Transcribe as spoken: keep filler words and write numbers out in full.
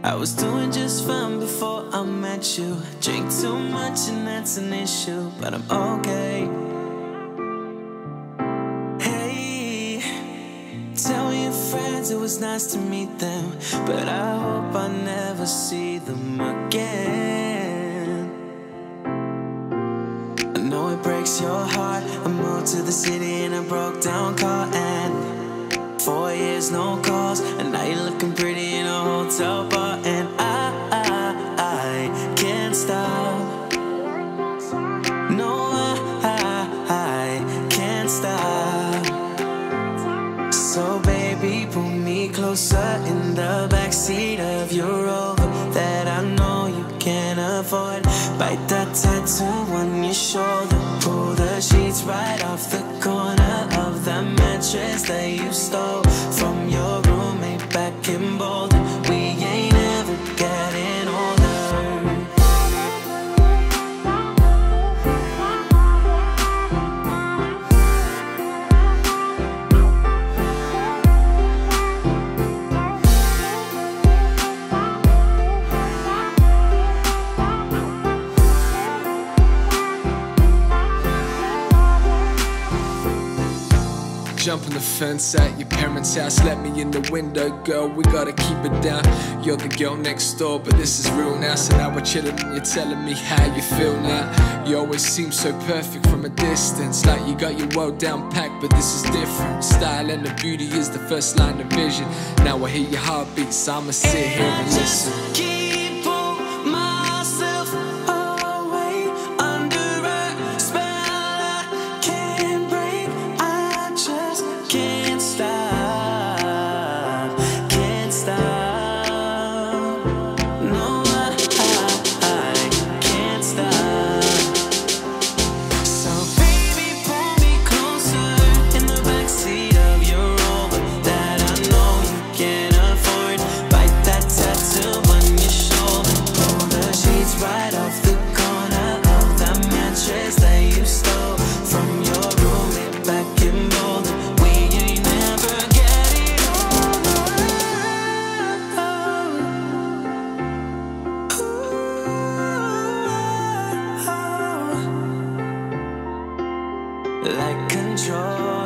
I was doing just fine before I met you. Drink too much and that's an issue, but I'm okay. Hey, tell your friends it was nice to meet them, but I hope I never see them again. I know it breaks your heart. I moved to the city in a broke down car, and four years no calls, and now you're looking pretty in a hotel bar. And I, I, I can't stop. No, I, I, I can't stop. So baby, pull me closer in the backseat of your Rover that I know you can't avoid. Bite that tattoo on your shoulder. Pull the sheets right off the corner of that mattress that you stole from your roommate back in Boulder. We ain't ever getting older. Jumping the fence at your parents' house, let me in the window, girl, we gotta keep it down. You're the girl next door, but this is real now. So now we're chilling and you're telling me how you feel now. You always seem so perfect from a distance, like you got your world down packed, but this is different. Style and the beauty is the first line of vision. Now I hear your heartbeat, so I'ma sit here and listen. Like control.